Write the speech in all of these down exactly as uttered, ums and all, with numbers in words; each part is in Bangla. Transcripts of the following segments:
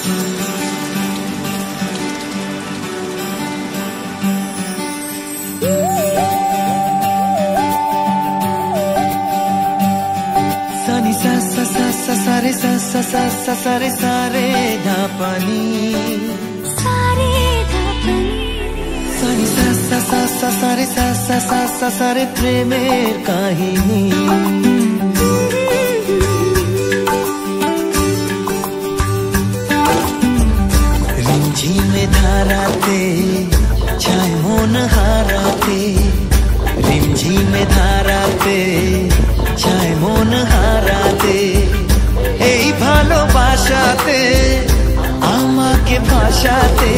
सानी सा सा सा सा सारे सा सा सा सा सारे सारे धा पानी सारे धा पानी सानी सा सा सा सा सारे सा सा सा सा सारे प्रेमेर काहिनी रिमझिमे धाराते छाय मन हाराते रिमझिमे धाराते छाय मन हाराते এই ভালোবাসাতে আমাকে ভাসাতে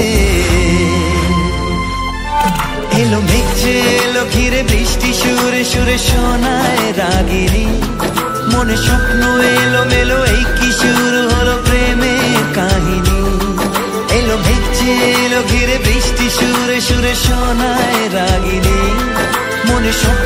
এলো মেঘে এলো ঘিরে বৃষ্টি সুরে সুরে শোনায় রাগিনী মনে স্বপ্ন এলো মেলো এই কি শুরু হলো প্রেমের কাহিনী এলো মেঘে এলো ঘিরে বৃষ্টি সুরে সুরে শোনায় রাগিনী মনে স্বপ্ন